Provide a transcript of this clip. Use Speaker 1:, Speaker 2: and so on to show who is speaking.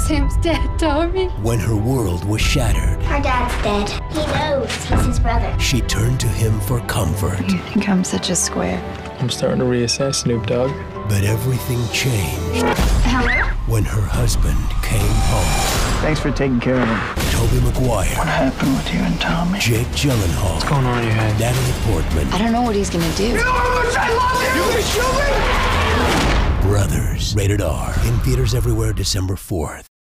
Speaker 1: Sam's dead, Tommy.
Speaker 2: When her world was shattered,
Speaker 3: Our dad's dead. He knows he's his brother.
Speaker 2: she turned to him for comfort.
Speaker 1: You think I'm such a square?
Speaker 4: I'm starting to reassess, Snoop Dogg.
Speaker 2: But everything changed
Speaker 3: Hello?
Speaker 2: when her husband came home.
Speaker 5: Thanks for taking care of him.
Speaker 2: Tobey Maguire,
Speaker 5: What happened with you and Tommy?
Speaker 2: Jake Gyllenhaal,
Speaker 4: What's going on in your head?
Speaker 2: Natalie Portman,
Speaker 1: I don't know what he's gonna do.
Speaker 2: Brothers. Rated R. In theaters everywhere December 4th.